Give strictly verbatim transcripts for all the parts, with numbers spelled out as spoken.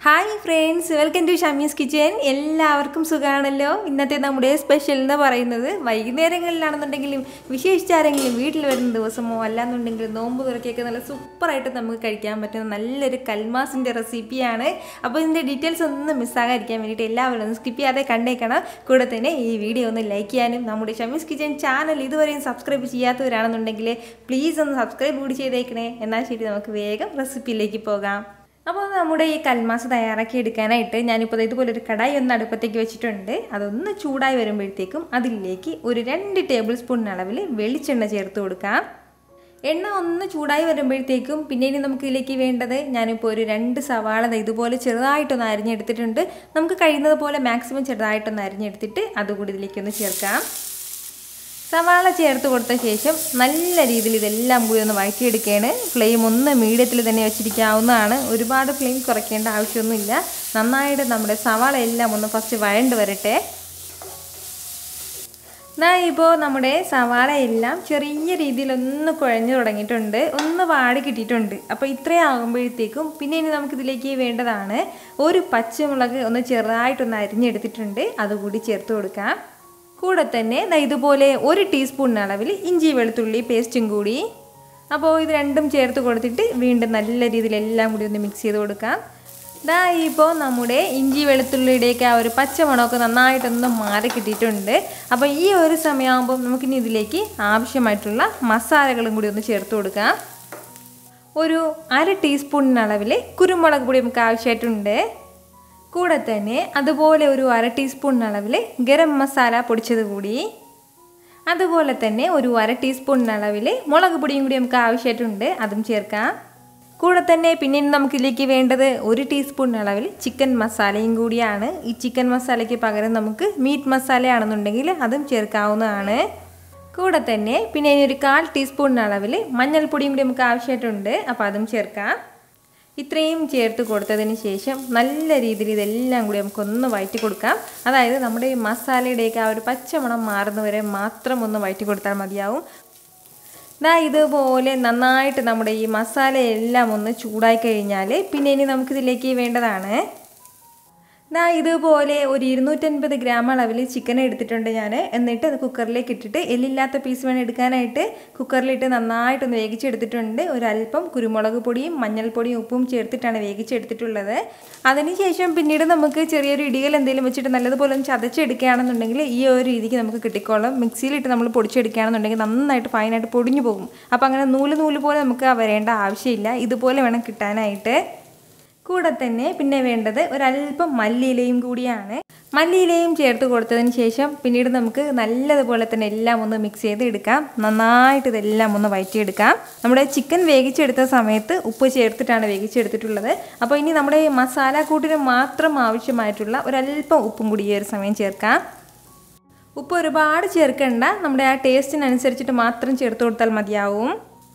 Hi friends, welcome to Shammy's Kitchen. എല്ലാവർക്കും സുഖാണല്ലോ. ഇന്നത്തെ നമ്മുടെ സ്പെഷ്യൽ എന്ന് പറയുന്നത് വൈകുന്നേരങ്ങളിലാണെന്നുണ്ടെങ്കിലും വിശേഷിച്ചാരെങ്കിലും വീട്ടിൽ വരുന്ന ദിവസമോ അല്ലാന്നുണ്ടെങ്കിൽ നോമ്പ് തുറക്കൊക്കെ നല്ല സൂപ്പറായിട്ട് നമുക്ക് കഴിക്കാൻ പറ്റുന്ന നല്ലൊരു കൽമാസിൻ്റെ റെസിപ്പിയാണ്. അപ്പോൾ ഇതിൻ്റെ ഡീറ്റെയിൽസ് ഒന്നും മിസ്സാകാതിരിക്കാൻ വേണ്ടിയിട്ട് എല്ലാവരും ഒന്ന് സ്കിപ്പ് ചെയ്യാതെ കണ്ടേക്കണം. കൂടെ തന്നെ ഈ വീഡിയോ ഒന്ന് ലൈക്ക് ചെയ്യാനും നമ്മുടെ ഷമ്മീസ് കിച്ചൻ ചാനൽ ഇതുവരെയും സബ്സ്ക്രൈബ് ചെയ്യാത്തവരാണെന്നുണ്ടെങ്കിൽ പ്ലീസ് ഒന്ന് സബ്സ്ക്രൈബ് കൂടി ചെയ്തേക്കണേ. എന്നാൽ ശരി, നമുക്ക് വേഗം റെസിപ്പിയിലേക്ക് പോകാം. അപ്പോൾ നമ്മുടെ ഈ കൽമാസ് തയ്യാറാക്കി എടുക്കാനായിട്ട് ഞാനിപ്പോൾ ഇതുപോലെ ഒരു കടായി ഒന്ന് അടുപ്പത്തേക്ക് വെച്ചിട്ടുണ്ട്. അതൊന്ന് ചൂടായി വരുമ്പോഴത്തേക്കും അതിലേക്ക് ഒരു രണ്ട് ടേബിൾ സ്പൂൺ അളവിൽ വെളിച്ചെണ്ണ ചേർത്ത് കൊടുക്കാം. എണ്ണ ഒന്ന് ചൂടായി വരുമ്പോഴത്തേക്കും പിന്നെ ഇനി നമുക്ക് ഇതിലേക്ക് വേണ്ടത്, ഞാനിപ്പോൾ ഒരു രണ്ട് സവാള ഇതുപോലെ ചെറുതായിട്ടൊന്ന് അരിഞ്ഞെടുത്തിട്ടുണ്ട്. നമുക്ക് കഴിയുന്നത് പോലെ മാക്സിമം ചെറുതായിട്ടൊന്ന് അരിഞ്ഞെടുത്തിട്ട് അതുകൂടി ഇതിലേക്കൊന്ന് ചേർക്കാം. സവാള ചേർത്ത് കൊടുത്ത ശേഷം നല്ല രീതിയിൽ ഇതെല്ലാം കൂടി ഒന്ന് വഴറ്റിയെടുക്കുകയാണ്. ഫ്ലെയിം ഒന്ന് മീഡിയത്തിൽ തന്നെ വെച്ചിരിക്കാവുന്നതാണ്. ഒരുപാട് ഫ്ലെയിം കുറയ്ക്കേണ്ട ആവശ്യമൊന്നുമില്ല. നന്നായിട്ട് നമ്മുടെ സവാള എല്ലാം ഒന്ന് ഫസ്റ്റ് വഴണ്ട് വരട്ടെ. ദാ ഇപ്പോൾ നമ്മുടെ സവാള എല്ലാം ചെറിയ രീതിയിലൊന്ന് കുഴഞ്ഞു തുടങ്ങിയിട്ടുണ്ട്, ഒന്ന് വാടി കിട്ടിയിട്ടുണ്ട്. അപ്പോൾ ഇത്രയും ആകുമ്പോഴത്തേക്കും പിന്നെ ഇനി നമുക്കിതിലേക്ക് വേണ്ടതാണ് ഒരു പച്ചമുളക് ഒന്ന് ചെറുതായിട്ടൊന്ന് അരിഞ്ഞെടുത്തിട്ടുണ്ട്, അതുകൂടി ചേർത്ത് കൊടുക്കാം. കൂടെ തന്നെ ഇതുപോലെ ഒരു ടീസ്പൂൺ അളവിൽ ഇഞ്ചി വെളുത്തുള്ളി പേസ്റ്റും കൂടി. അപ്പോൾ ഇത് രണ്ടും ചേർത്ത് കൊടുത്തിട്ട് വീണ്ടും നല്ല രീതിയിൽ എല്ലാം കൂടി ഒന്ന് മിക്സ് ചെയ്ത് കൊടുക്കാം. ദാ ഇപ്പോൾ നമ്മുടെ ഇഞ്ചി വെളുത്തുള്ളിയുടെയൊക്കെ ആ ഒരു പച്ചമണമൊക്കെ നന്നായിട്ടൊന്ന് മാറി കിട്ടിയിട്ടുണ്ട്. അപ്പോൾ ഈ ഒരു സമയമാകുമ്പോൾ നമുക്കിനി ഇതിലേക്ക് ആവശ്യമായിട്ടുള്ള മസാലകളും കൂടി ഒന്ന് ചേർത്ത് കൊടുക്കാം. ഒരു അര ടീസ്പൂൺ അളവിൽ കുരുമുളക് പൊടി നമുക്ക് ആവശ്യമായിട്ടുണ്ട്. കൂടെ തന്നെ അതുപോലെ ഒരു അര ടീസ്പൂൺ അളവിൽ ഗരം മസാല പൊടിച്ചത് കൂടി, അതുപോലെ തന്നെ ഒരു അര ടീസ്പൂൺ അളവിൽ മുളക് പൊടിയും കൂടി നമുക്ക് ആവശ്യമായിട്ടുണ്ട്, അതും ചേർക്കാം. കൂടെ തന്നെ പിന്നെ നമുക്കിതിലേക്ക് വേണ്ടത് ഒരു ടീസ്പൂൺ അളവിൽ ചിക്കൻ മസാലയും കൂടിയാണ്. ഈ ചിക്കൻ മസാലയ്ക്ക് പകരം നമുക്ക് മീറ്റ് മസാലയാണെന്നുണ്ടെങ്കിൽ അതും ചേർക്കാവുന്നതാണ്. കൂടെ തന്നെ പിന്നെ ഇനി ഒരു കാൽ ടീസ്പൂൺ അളവിൽ മഞ്ഞൾപ്പൊടിയും കൂടി നമുക്ക് ആവശ്യമായിട്ടുണ്ട്, അപ്പോൾ അതും ചേർക്കാം. ഇത്രയും ചേർത്ത് കൊടുത്തതിന് ശേഷം നല്ല രീതിയിൽ ഇതെല്ലാം കൂടി നമുക്കൊന്ന് വഴറ്റി കൊടുക്കാം. അതായത് നമ്മുടെ ഈ മസാലയുടെയൊക്കെ ആ ഒരു പച്ചമണം മാറുന്നവരെ മാത്രം ഒന്ന് വഴറ്റി കൊടുത്താൽ മതിയാവും. ദാ ഇതുപോലെ നന്നായിട്ട് നമ്മുടെ ഈ മസാലയെല്ലാം ഒന്ന് ചൂടായി കഴിഞ്ഞാൽ പിന്നെ ഇനി നമുക്കിതിലേക്ക് വേണ്ടതാണ്, ദാ ഇതുപോലെ ഒരു ഇരുന്നൂറ്റൻപത് ഗ്രാം അളവിൽ ചിക്കൻ എടുത്തിട്ടുണ്ട് ഞാൻ. എന്നിട്ട് അത് കുക്കറിലേക്ക് ഇട്ടിട്ട് എല്ലില്ലാത്ത പീസ് വേണം എടുക്കാനായിട്ട്. കുക്കറിലിട്ട് നന്നായിട്ടൊന്ന് വേവിച്ചെടുത്തിട്ടുണ്ട്. ഒരല്പം കുരുമുളക് പൊടിയും മഞ്ഞൾപ്പൊടിയും ഉപ്പും ചേർത്തിട്ടാണ് വേവിച്ചെടുത്തിട്ടുള്ളത്. അതിനുശേഷം പിന്നീട് നമുക്ക് ചെറിയൊരു ഇടികൾ എന്തെങ്കിലും വെച്ചിട്ട് നല്ലതുപോലെ ഒന്ന് ചതച്ചെടുക്കുകയാണെന്നുണ്ടെങ്കിൽ ഈ ഒരു രീതിക്ക് നമുക്ക് കിട്ടിക്കോളും. മിക്സിയിലിട്ട് നമ്മൾ പൊടിച്ചെടുക്കുകയാണെന്നുണ്ടെങ്കിൽ നന്നായിട്ട് ഫൈനായിട്ട് പൊടിഞ്ഞു പോകും. അപ്പോൾ അങ്ങനെ നൂല് നൂല് പോലെ നമുക്ക് വരേണ്ട ആവശ്യമില്ല. ഇതുപോലെ വേണം കിട്ടാനായിട്ട്. കൂടെ തന്നെ പിന്നെ വേണ്ടത് ഒരല്പം മല്ലിയിലയും കൂടിയാണ്. മല്ലിയിലയും ചേർത്ത് കൊടുത്തതിന് ശേഷം പിന്നീട് നമുക്ക് നല്ലതുപോലെ തന്നെ എല്ലാം ഒന്ന് മിക്സ് ചെയ്ത് എടുക്കാം. നന്നായിട്ട് ഇതെല്ലാം ഒന്ന് വഴറ്റിയെടുക്കാം. നമ്മുടെ ചിക്കൻ വേവിച്ചെടുത്ത സമയത്ത് ഉപ്പ് ചേർത്തിട്ടാണ് വേവിച്ചെടുത്തിട്ടുള്ളത്. അപ്പോൾ ഇനി നമ്മുടെ ഈ മസാല കൂട്ടിന് മാത്രം ആവശ്യമായിട്ടുള്ള ഒരല്പം ഉപ്പും കൂടി ഈ ഒരു സമയം ചേർക്കാം. ഉപ്പ് ഒരുപാട് ചേർക്കണ്ട, നമ്മുടെ ആ ടേസ്റ്റിനനുസരിച്ചിട്ട് മാത്രം ചേർത്ത് കൊടുത്താൽ മതിയാവും.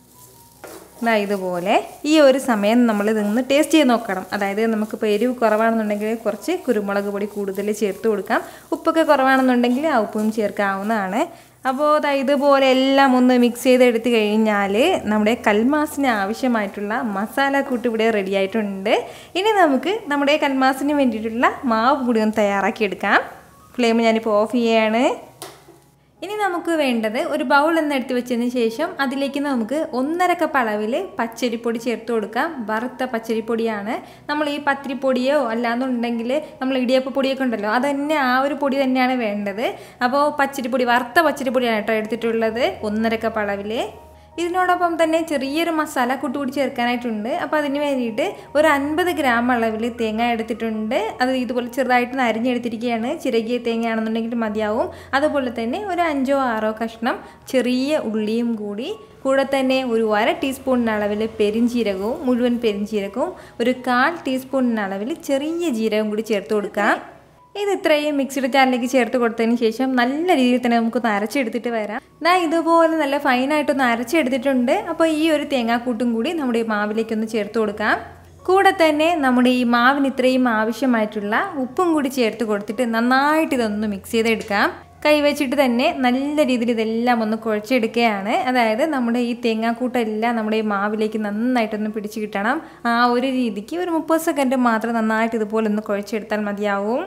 ഇതുപോലെ ഈ ഒരു സമയം നമ്മൾ ഇതൊന്ന് ടേസ്റ്റ് ചെയ്ത് നോക്കണം. അതായത് നമുക്കിപ്പോൾ എരിവ് കുറവാണെന്നുണ്ടെങ്കിൽ കുറച്ച് കുരുമുളക് പൊടി കൂടുതൽ ചേർത്ത് കൊടുക്കാം. ഉപ്പൊക്കെ കുറവാണെന്നുണ്ടെങ്കിൽ ആ ഉപ്പും ചേർക്കാവുന്നതാണ്. അപ്പോൾ ഇതുപോലെ എല്ലാം ഒന്ന് മിക്സ് ചെയ്തെടുത്ത് കഴിഞ്ഞാൽ നമ്മുടെ കൽമാസിന് ആവശ്യമായിട്ടുള്ള മസാല കൂട്ട് ഇവിടെ റെഡി ആയിട്ടുണ്ട്. ഇനി നമുക്ക് നമ്മുടെ കൽമാസിന് വേണ്ടിയിട്ടുള്ള മാവ് കൂടി ഒന്ന് തയ്യാറാക്കിയെടുക്കാം. ഫ്ലെയിം ഞാനിപ്പോൾ ഓഫ് ചെയ്യാണ്. ഇനി നമുക്ക് വേണ്ടത് ഒരു ബൗൾ എന്ന് എടുത്ത് വെച്ചതിന് ശേഷം അതിലേക്ക് നമുക്ക് ഒന്നര കപ്പ് അളവിൽ പച്ചരിപ്പൊടി ചേർത്ത് കൊടുക്കാം. വറുത്ത പച്ചരിപ്പൊടിയാണ്. നമ്മൾ ഈ പത്തിരിപ്പൊടിയോ അല്ലാന്നുണ്ടെങ്കിൽ നമ്മൾ ഇടിയപ്പ പൊടിയൊക്കെ ഉണ്ടല്ലോ, അത് തന്നെ ആ ഒരു പൊടി തന്നെയാണ് വേണ്ടത്. അപ്പോൾ പച്ചരിപ്പൊടി, വറുത്ത പച്ചരിപ്പൊടിയാണ് കേട്ടോ എടുത്തിട്ടുള്ളത്, ഒന്നര കപ്പ് അളവിൽ. ഇതിനോടൊപ്പം തന്നെ ചെറിയൊരു മസാല കൂട്ടുകൂടി ചേർക്കാനായിട്ടുണ്ട്. അപ്പോൾ അതിന് വേണ്ടിയിട്ട് ഒരു അൻപത് ഗ്രാം അളവിൽ തേങ്ങ എടുത്തിട്ടുണ്ട്. അത് ഇതുപോലെ ചെറുതായിട്ട് അരിഞ്ഞെടുത്തിരിക്കുകയാണ്. ചിരകിയ തേങ്ങയാണെന്നുണ്ടെങ്കിൽ മതിയാവും. അതുപോലെ തന്നെ ഒരു അഞ്ചോ ആറോ കഷ്ണം ചെറിയ ഉള്ളിയും കൂടി. കൂടെ തന്നെ ഒരു അര ടീസ്പൂൺ അളവിൽ പെരിഞ്ചീരകവും, മുഴുവൻ പെരിഞ്ചീരകവും, ഒരു കാൽ ടീസ്പൂൺ അളവിൽ ചെറിയ ജീരകം കൂടി ചേർത്ത് കൊടുക്കാം. ഇത് ഇത്രയും മിക്സിയുടെ ജാറിലേക്ക് ചേർത്ത് കൊടുത്തതിന് ശേഷം നല്ല രീതിയിൽ തന്നെ നമുക്കൊന്ന് അരച്ചെടുത്തിട്ട് വരാം. ദാ ഇതുപോലെ നല്ല ഫൈനായിട്ടൊന്ന് അരച്ചെടുത്തിട്ടുണ്ട്. അപ്പോൾ ഈ ഒരു തേങ്ങാക്കൂട്ടും കൂടി നമ്മുടെ ഈ മാവിലേക്കൊന്ന് ചേർത്ത് കൊടുക്കാം. കൂടെ തന്നെ നമ്മുടെ ഈ മാവിന് ഇത്രയും ആവശ്യമായിട്ടുള്ള ഉപ്പും കൂടി ചേർത്ത് കൊടുത്തിട്ട് നന്നായിട്ട് ഇതൊന്ന് മിക്സ് ചെയ്തെടുക്കാം. കൈവച്ചിട്ട് തന്നെ നല്ല രീതിയിൽ ഇതെല്ലാം ഒന്ന് കുഴച്ചെടുക്കുകയാണ്. അതായത് നമ്മുടെ ഈ തേങ്ങാക്കൂട്ടെല്ലാം നമ്മുടെ ഈ മാവിലേക്ക് നന്നായിട്ടൊന്ന് പിടിച്ച് കിട്ടണം. ആ ഒരു രീതിക്ക് ഒരു മുപ്പത് സെക്കൻഡ് മാത്രം നന്നായിട്ട് ഇതുപോലെ ഒന്ന് കുഴച്ചെടുത്താൽ മതിയാവും.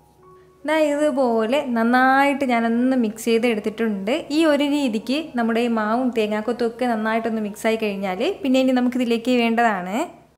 ദാ ഇതുപോലെ നന്നായിട്ട് ഞാനൊന്ന് മിക്സ് ചെയ്ത് എടുത്തിട്ടുണ്ട്. ഈ ഒരു രീതിക്ക് നമ്മുടെ ഈ മാവും തേങ്ങാക്കൊത്തും ഒക്കെ നന്നായിട്ടൊന്ന് മിക്സായി കഴിഞ്ഞാൽ പിന്നെ ഇനി നമുക്കിതിലേക്ക് വേണ്ടതാണ്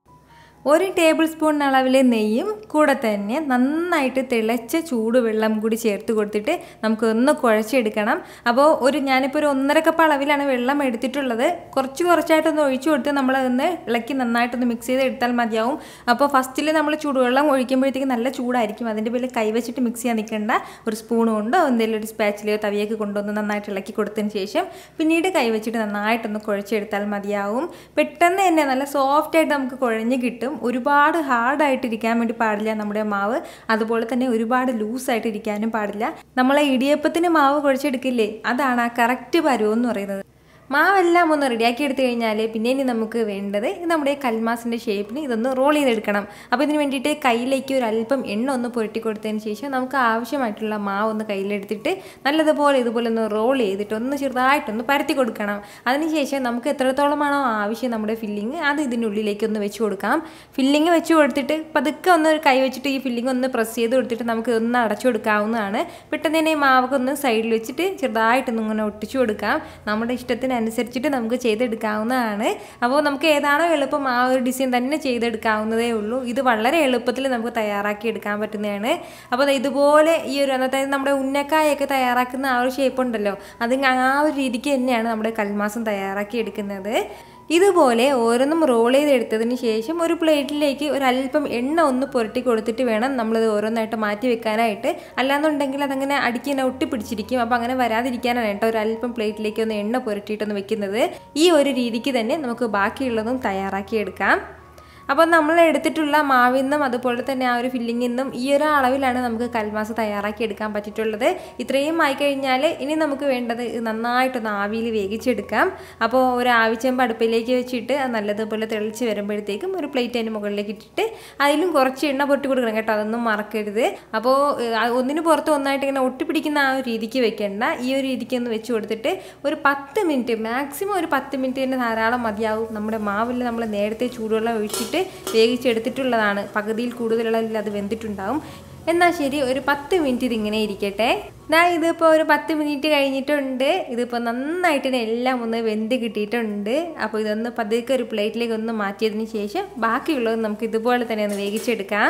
ഒരു ടേബിൾ സ്പൂൺ അളവിലെ നെയ്യും കൂടെ തന്നെ നന്നായിട്ട് തിളച്ച ചൂടുവെള്ളം കൂടി ചേർത്ത് കൊടുത്തിട്ട് നമുക്കൊന്ന് കുഴച്ചെടുക്കണം. അപ്പോൾ ഒരു ഞാനിപ്പോൾ ഒരു ഒന്നര കപ്പ് അളവിലാണ് വെള്ളം എടുത്തിട്ടുള്ളത്. കുറച്ച് കുറച്ചായിട്ടൊന്ന് ഒഴിച്ചു കൊടുത്ത് നമ്മളതൊന്ന് ഇളക്കി നന്നായിട്ടൊന്ന് മിക്സ് ചെയ്ത് എടുത്താൽ മതിയാവും. അപ്പോൾ ഫസ്റ്റിൽ നമ്മൾ ചൂടുവെള്ളം ഒഴിക്കുമ്പോഴത്തേക്ക് നല്ല ചൂടായിരിക്കും. അതിൻ്റെ പേരിൽ കൈവച്ചിട്ട് മിക്സ് ചെയ്യാൻ നിൽക്കേണ്ട. ഒരു സ്പൂൺ കൊണ്ടോ എന്തെങ്കിലും ഒരു സ്പാച്ചിലോ തവിയൊക്കെ കൊണ്ടൊന്ന് നന്നായിട്ട് ഇളക്കി കൊടുത്തതിന് ശേഷം പിന്നീട് കൈവച്ചിട്ട് നന്നായിട്ടൊന്ന് കുഴച്ചെടുത്താൽ മതിയാവും. പെട്ടെന്ന് തന്നെ നല്ല സോഫ്റ്റായിട്ട് നമുക്ക് കുഴഞ്ഞ് കിട്ടും. ഒരുപാട് ഹാർഡായിട്ടിരിക്കാൻ വേണ്ടി പാടില്ല നമ്മുടെ മാവ്. അതുപോലെ തന്നെ ഒരുപാട് ലൂസായിട്ട് ഇരിക്കാനും പാടില്ല. നമ്മളെ ഇടിയപ്പത്തിന് മാവ് കുഴച്ചെടുക്കില്ലേ, അതാണ് ആ കറക്റ്റ് പരുവം എന്ന് പറയുന്നത്. മാവെല്ലാം ഒന്ന് റെഡിയാക്കി എടുത്തു കഴിഞ്ഞാൽ പിന്നെ ഇനി നമുക്ക് വേണ്ടത് നമ്മുടെ കൽമാസിൻ്റെ ഷേപ്പിന് ഇതൊന്ന് റോൾ ചെയ്തെടുക്കണം. അപ്പോൾ ഇതിന് വേണ്ടിയിട്ട് കയ്യിലേക്ക് ഒരു അല്പം എണ്ണ ഒന്ന് പുരട്ടി കൊടുത്തതിന് ശേഷം നമുക്ക് ആവശ്യമായിട്ടുള്ള മാവ് ഒന്ന് കയ്യിലെടുത്തിട്ട് നല്ലതുപോലെ ഇതുപോലെ ഒന്ന് റോൾ ചെയ്തിട്ട് ഒന്ന് ചെറുതായിട്ടൊന്ന് പരത്തി കൊടുക്കണം. അതിനുശേഷം നമുക്ക് എത്രത്തോളമാണോ ആവശ്യം നമ്മുടെ ഫില്ലിങ് അത് ഇതിനുള്ളിലേക്ക് ഒന്ന് വെച്ച് കൊടുക്കാം. ഫില്ലിങ് വെച്ച് കൊടുത്തിട്ട് പതുക്കെ ഒന്ന് കൈ വെച്ചിട്ട് ഈ ഫില്ലിങ് ഒന്ന് പ്രസ് ചെയ്ത് കൊടുത്തിട്ട് നമുക്ക് ഒന്ന് അടച്ചു കൊടുക്കാവുന്നതാണ്. പെട്ടെന്ന് തന്നെ ഈ മാവൊക്കെ ഒന്ന് സൈഡിൽ വെച്ചിട്ട് ചെറുതായിട്ടൊന്ന് ഇങ്ങനെ ഒട്ടിച്ചു കൊടുക്കാം. നമ്മുടെ ഇഷ്ടത്തിന് അനുസരിച്ചിട്ട് നമുക്ക് ചെയ്തെടുക്കാവുന്നതാണ്. അപ്പോൾ നമുക്ക് ഏതാണോ എളുപ്പം ആ ഒരു ഡിസൈൻ തന്നെ ചെയ്തെടുക്കാവുന്നതേ ഉള്ളൂ. ഇത് വളരെ എളുപ്പത്തിൽ നമുക്ക് തയ്യാറാക്കി എടുക്കാൻ പറ്റുന്നതാണ്. അപ്പോൾ ഇതുപോലെ ഈ ഒരു അന്നത്തെ നമ്മുടെ ഉന്നക്കായൊക്കെ തയ്യാറാക്കുന്ന ആ ഒരു ഷേപ്പ് ഉണ്ടല്ലോ, അത് ആ ഒരു രീതിക്ക് തന്നെയാണ് നമ്മുടെ കൽമാസം തയ്യാറാക്കി എടുക്കുന്നത്. ഇതുപോലെ ഓരോന്നും റോൾ ചെയ്തെടുത്തതിന് ശേഷം ഒരു പ്ലേറ്റിലേക്ക് ഒരല്പം എണ്ണ ഒന്ന് പുരട്ടി കൊടുത്തിട്ട് വേണം നമ്മളിത് ഓരോന്നായിട്ട് മാറ്റി വെക്കാനായിട്ട്. അല്ലാന്നുണ്ടെങ്കിൽ അതങ്ങനെ അടിക്കുന്ന ഒട്ടിപ്പിടിച്ചിരിക്കും. അപ്പോൾ അങ്ങനെ വരാതിരിക്കാനാണ് കേട്ടോ ഒരല്പം പ്ലേറ്റിലേക്ക് ഒന്ന് എണ്ണ പുരട്ടിയിട്ടൊന്ന് വെക്കുന്നത്. ഈ ഒരു രീതിക്ക് തന്നെ നമുക്ക് ബാക്കിയുള്ളതും തയ്യാറാക്കിയെടുക്കാം. അപ്പോൾ നമ്മൾ എടുത്തിട്ടുള്ള മാവിൽ നിന്നും അതുപോലെ തന്നെ ആ ഒരു ഫില്ലിങ്ങിൽ നിന്നും ഈ ഒരു അളവിലാണ് നമുക്ക് കൽമാസ് തയ്യാറാക്കി എടുക്കാൻ പറ്റിയിട്ടുള്ളത്. ഇത്രയും ആയിക്കഴിഞ്ഞാൽ ഇനി നമുക്ക് വേണ്ടത് നന്നായിട്ടൊന്ന് ആവിയിൽ വേവിച്ചെടുക്കാം. അപ്പോൾ ഒരു ആവിച്ചെമ്പ് അടുപ്പിലേക്ക് വെച്ചിട്ട് നല്ലതുപോലെ തെളിച്ച് വരുമ്പോഴത്തേക്കും ഒരു പ്ലേറ്റ് അതിന് മുകളിലേക്ക് ഇട്ടിട്ട് അതിലും കുറച്ച് എണ്ണ പൊട്ടി കൊടുക്കണം കേട്ടോ, അതൊന്നും മറക്കരുത്. അപ്പോൾ ഒന്നിന് പുറത്ത് ഒന്നായിട്ട് ഇങ്ങനെ ഒട്ടിപ്പിടിക്കുന്ന ആ ഒരു രീതിക്ക് വെക്കേണ്ട. ഈ ഒരു രീതിക്ക് ഒന്ന് വെച്ച് കൊടുത്തിട്ട് ഒരു പത്ത് മിനിറ്റ് മാക്സിമം ഒരു പത്ത് മിനിറ്റ് തന്നെ ധാരാളം മതിയാവും. നമ്മുടെ മാവിൽ നമ്മൾ നേരത്തെ ചൂടുവെള്ളം ഒഴിച്ചിട്ട് വേവിച്ചെടുത്തിട്ടുള്ളതാണ്. പകുതിയിൽ കൂടുതലുള്ള അത് വെന്തിട്ടുണ്ടാവും. എന്നാൽ ശരി, ഒരു പത്ത് മിനിറ്റ് ഇതിങ്ങനെ ഇരിക്കട്ടെ. ഞാൻ ഇതിപ്പോൾ ഒരു പത്ത് മിനിറ്റ് കഴിഞ്ഞിട്ടുണ്ട്. ഇതിപ്പോൾ നന്നായിട്ട് എല്ലാം ഒന്ന് വെന്ത് കിട്ടിയിട്ടുണ്ട്. അപ്പോൾ ഇതൊന്ന് പതുക്കെ ഒരു പ്ലേറ്റിലേക്ക് ഒന്ന് മാറ്റിയതിന് ശേഷം ബാക്കിയുള്ളത് നമുക്ക് ഇതുപോലെ തന്നെ ഒന്ന് വേവിച്ചെടുക്കാം.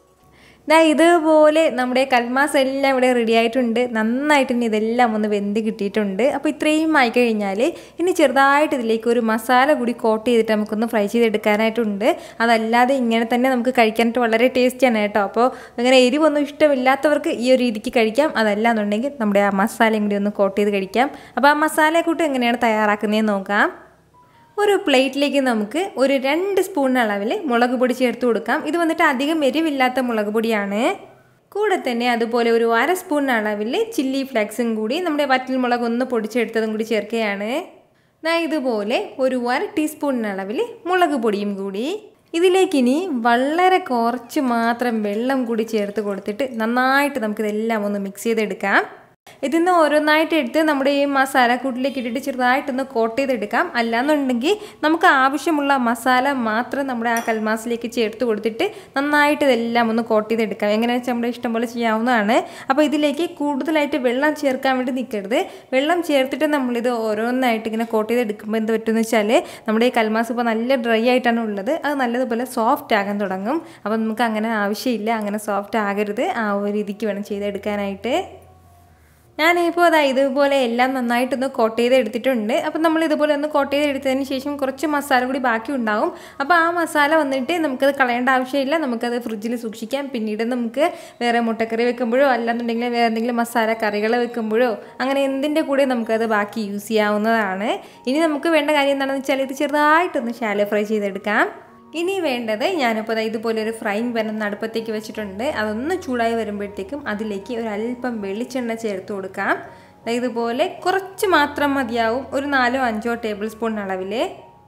ദാ ഇതുപോലെ നമ്മുടെ കൽമാസ് എല്ലാം ഇവിടെ റെഡി ആയിട്ടുണ്ട്. നന്നായിട്ട് ഇനി ഇതെല്ലാം ഒന്ന് വെന്ത് കിട്ടിയിട്ടുണ്ട്. അപ്പോൾ ഇത്രയും ആയിക്കഴിഞ്ഞാൽ ഇനി ചെറുതായിട്ട് ഇതിലേക്ക് ഒരു മസാല കൂടി കോട്ട് ചെയ്തിട്ട് നമുക്കൊന്ന് ഫ്രൈ ചെയ്തെടുക്കാനായിട്ടുണ്ട്. അതല്ലാതെ ഇങ്ങനെ തന്നെ നമുക്ക് കഴിക്കാനായിട്ട് വളരെ ടേസ്റ്റിയാണ് കേട്ടോ. അപ്പോൾ ഇങ്ങനെ എരിവൊന്നും ഇഷ്ടമില്ലാത്തവർക്ക് ഈ ഒരു രീതിക്ക് കഴിക്കാം. അതല്ല എന്നുണ്ടെങ്കിൽ നമ്മുടെ ആ മസാലയും കൂടി ഒന്ന് കോട്ട് ചെയ്ത് കഴിക്കാം. അപ്പോൾ ആ മസാലക്കൂട്ട് എങ്ങനെയാണ് തയ്യാറാക്കുന്നതെന്ന് നോക്കാം. ഒരു പ്ലേറ്റിലേക്ക് നമുക്ക് ഒരു രണ്ട് സ്പൂൺ അളവിൽ മുളക് പൊടി ചേർത്ത് കൊടുക്കാം. ഇത് വന്നിട്ട് അധികം എരിവില്ലാത്ത മുളക് പൊടിയാണ്. കൂടെ തന്നെ അതുപോലെ ഒരു അര സ്പൂൺ അളവിൽ ചില്ലി ഫ്ലേക്സും കൂടി നമ്മുടെ വറ്റൽ മുളക് ഒന്ന് പൊടിച്ചെടുത്തതും കൂടി ചേർക്കുകയാണ്. ഇതുപോലെ ഒരു അര ടീസ്പൂൺ അളവിൽ മുളക് പൊടിയും കൂടി. ഇതിലേക്കിനി വളരെ കുറച്ച് മാത്രം വെള്ളം കൂടി ചേർത്ത് കൊടുത്തിട്ട് നന്നായിട്ട് നമുക്കിതെല്ലാം ഒന്ന് മിക്സ് ചെയ്തെടുക്കാം. ഇതിൽ നിന്ന് ഓരോന്നായിട്ട് എടുത്ത് നമ്മുടെ ഈ മസാലക്കൂട്ടിലേക്ക് ഇട്ടിട്ട് ചെറുതായിട്ടൊന്ന് കോട്ട് ചെയ്തെടുക്കാം. അല്ലാന്നുണ്ടെങ്കിൽ നമുക്ക് ആവശ്യമുള്ള മസാല മാത്രം നമ്മുടെ ആ കൽമാസിലേക്ക് ചേർത്ത് കൊടുത്തിട്ട് നന്നായിട്ട് ഇതെല്ലാം ഒന്ന് കോട്ട് ചെയ്തെടുക്കാം. എങ്ങനെയാണെന്ന് വെച്ചാൽ നമ്മുടെ ഇഷ്ടം പോലെ ചെയ്യാവുന്നതാണ്. അപ്പോൾ ഇതിലേക്ക് കൂടുതലായിട്ട് വെള്ളം ചേർക്കാൻ വേണ്ടി നിൽക്കരുത്. വെള്ളം ചേർത്തിട്ട് നമ്മളിത് ഓരോന്നായിട്ട് ഇങ്ങനെ കോട്ട് ചെയ്തെടുക്കുമ്പോൾ എന്ത് പറ്റുമെന്ന് വെച്ചാൽ നമ്മുടെ ഈ കൽമാസ് ഇപ്പോൾ നല്ല ഡ്രൈ ആയിട്ടാണ് ഉള്ളത്. അത് നല്ലതുപോലെ സോഫ്റ്റ് ആകാൻ തുടങ്ങും. അപ്പോൾ നമുക്ക് അങ്ങനെ ആവശ്യമില്ല, അങ്ങനെ സോഫ്റ്റ് ആകരുത്. ആ ഒരു രീതിക്ക് വേണം ചെയ്തെടുക്കാനായിട്ട്. ഞാനിപ്പോൾ അതാ ഇതുപോലെ എല്ലാം നന്നായിട്ടൊന്ന് കോട്ട് ചെയ്ത് എടുത്തിട്ടുണ്ട്. അപ്പം നമ്മൾ ഇതുപോലെ ഒന്ന് കോട്ട് ചെയ്ത് എടുത്തതിന് ശേഷം കുറച്ച് മസാല കൂടി ബാക്കി ഉണ്ടാവും. അപ്പോൾ ആ മസാല വന്നിട്ട് നമുക്കത് കളയേണ്ട ആവശ്യമില്ല. നമുക്കത് ഫ്രിഡ്ജിൽ സൂക്ഷിക്കാം. പിന്നീട് നമുക്ക് വേറെ മുട്ടക്കറി വെക്കുമ്പോഴോ അല്ലാന്നുണ്ടെങ്കിൽ വേറെ എന്തെങ്കിലും മസാല കറികൾ വെക്കുമ്പോഴോ അങ്ങനെ എന്തിൻ്റെ കൂടെ നമുക്കത് ബാക്കി യൂസ് ചെയ്യാവുന്നതാണ്. ഇനി നമുക്ക് വേണ്ട കാര്യം എന്താണെന്ന് വെച്ചാൽ ഇത് ചെറുതായിട്ടൊന്ന് ഷാലോ ഫ്രൈ ചെയ്തെടുക്കാം. ഇനി വേണ്ടത് ഞാനിപ്പോൾ ഇതുപോലെ ഒരു ഫ്രൈങ് പാൻ ഒന്ന് അടുപ്പത്തേക്ക് വെച്ചിട്ടുണ്ട്. അതൊന്ന് ചൂടായി വരുമ്പോഴത്തേക്കും അതിലേക്ക് ഒരു അല്പം വെളിച്ചെണ്ണ ചേർത്ത് കൊടുക്കാം. ഇതുപോലെ കുറച്ച് മാത്രം മതിയാവും, ഒരു നാലോ അഞ്ചോ ടേബിൾ സ്പൂൺ അളവിൽ.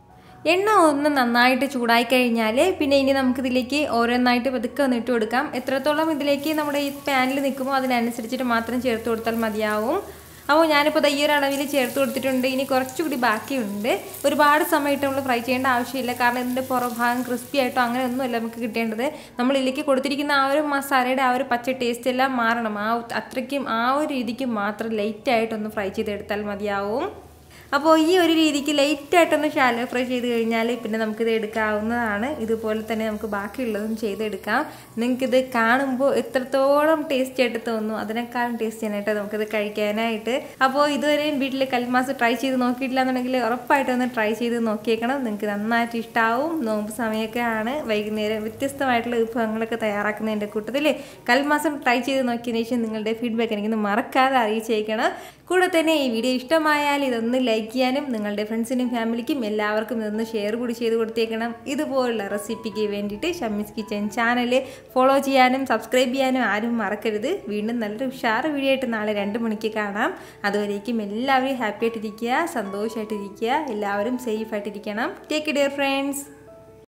എണ്ണ ഒന്ന് നന്നായിട്ട് ചൂടായി കഴിഞ്ഞാൽ പിന്നെ ഇനി നമുക്കിതിലേക്ക് ഓരോന്നായിട്ട് പതുക്കെ ഒന്ന് ഇട്ട് കൊടുക്കാം. എത്രത്തോളം ഇതിലേക്ക് നമ്മുടെ ഈ പാനിൽ നിൽക്കുമ്പോൾ അതിനനുസരിച്ചിട്ട് മാത്രം ചേർത്ത് കൊടുത്താൽ മതിയാവും. അപ്പോൾ ഞാനിപ്പോൾ ഈ ഒരു അളവിൽ ചേർത്ത് കൊടുത്തിട്ടുണ്ട്. ഇനി കുറച്ചുകൂടി ബാക്കിയുണ്ട്. ഒരുപാട് സമയത്ത് നമ്മൾ ഫ്രൈ ചെയ്യേണ്ട ആവശ്യമില്ല, കാരണം ഇതിൻ്റെ പുറഭാഗം ക്രിസ്പി ആയിട്ടോ അങ്ങനെ ഒന്നുമല്ല നമുക്ക് കിട്ടേണ്ടത്. നമ്മൾ ഇതിലേക്ക് കൊടുത്തിരിക്കുന്ന ആ ഒരു മസാലയുടെ ആ ഒരു പച്ച ടേസ്റ്റ് എല്ലാം മാറണം. ആ അത്രയ്ക്കും ആ ഒരു രീതിക്ക് മാത്രം ലൈറ്റായിട്ടൊന്ന് ഫ്രൈ ചെയ്തെടുത്താൽ മതിയാവും. അപ്പോൾ ഈ ഒരു രീതിക്ക് ലൈറ്റായിട്ടൊന്ന് ഷാലോ ഫ്രൈ ചെയ്ത് കഴിഞ്ഞാൽ പിന്നെ നമുക്കിത് എടുക്കാവുന്നതാണ്. ഇതുപോലെ തന്നെ നമുക്ക് ബാക്കിയുള്ളതും ചെയ്തെടുക്കാം. നിങ്ങൾക്കിത് കാണുമ്പോൾ എത്രത്തോളം ടേസ്റ്റി ആയിട്ട് തോന്നുന്നു അതിനേക്കാളും ടേസ്റ്റിയായിട്ട് നമുക്കിത് കഴിക്കാനായിട്ട്. അപ്പോൾ ഇതുവരെയും വീട്ടിൽ കൽമാസ് ട്രൈ ചെയ്ത് നോക്കിയിട്ടില്ല എന്നുണ്ടെങ്കിൽ ഉറപ്പായിട്ടൊന്ന് ട്രൈ ചെയ്ത് നോക്കിയേക്കണം. നിങ്ങൾക്ക് നന്നായിട്ട് ഇഷ്ടമാവും. നോമ്പ് സമയമൊക്കെ ആണ്, വൈകുന്നേരം വ്യത്യസ്തമായിട്ടുള്ള വിഭവങ്ങളൊക്കെ തയ്യാറാക്കുന്നതിൻ്റെ കൂട്ടത്തിൽ കൽമാസം ട്രൈ ചെയ്ത് നോക്കിയതിന് ശേഷം നിങ്ങളുടെ ഫീഡ്ബാക്ക് എനിക്കൊന്ന് മറക്കാതെ അറിയിച്ചേക്കണം. കൂടെ തന്നെ ഈ വീഡിയോ ഇഷ്ടമായാൽ ഇതൊന്ന് ലൈക്ക് ചെയ്യാനും നിങ്ങളുടെ ഫ്രണ്ട്സിനും ഫാമിലിക്കും എല്ലാവർക്കും ഇതൊന്ന് ഷെയർ കൂടി ചെയ്ത് കൊടുത്തേക്കണം. ഇതുപോലുള്ള റെസിപ്പിക്ക് വേണ്ടിയിട്ട് ഷമ്മീസ് കിച്ചൻ ചാനൽ ഫോളോ ചെയ്യാനും സബ്സ്ക്രൈബ് ചെയ്യാനും ആരും മറക്കരുത്. വീണ്ടും നല്ലൊരു ഉഷാറ് വീഡിയോ ആയിട്ട് നാളെ രണ്ട് മണിക്ക് കാണാം. അതുവരേക്കും എല്ലാവരും ഹാപ്പി ആയിട്ടിരിക്കുക, സന്തോഷമായിട്ടിരിക്കുക, എല്ലാവരും സേഫ് ആയിട്ടിരിക്കണം. Take care friends.